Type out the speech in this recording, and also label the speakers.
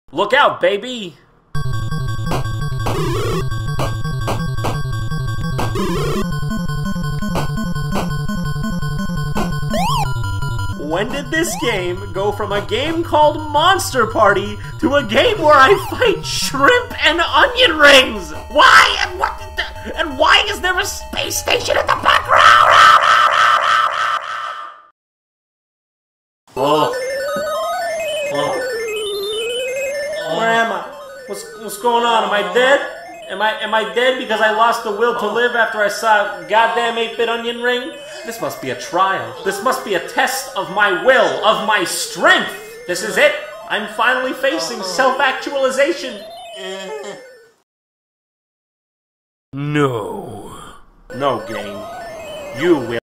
Speaker 1: Look out, baby! When did this game go from a game called Monster Party to a game where I fight shrimp and onion rings? Why? And what? And why is there a space station in the background? Oh. Where am I? What's going on? Am I dead? Am I dead because I lost the will to live after I saw a goddamn 8-bit onion ring? This must be a trial. This must be a test of my will, of my strength. This is it. I'm finally facing self-actualization. No. No, game. You will.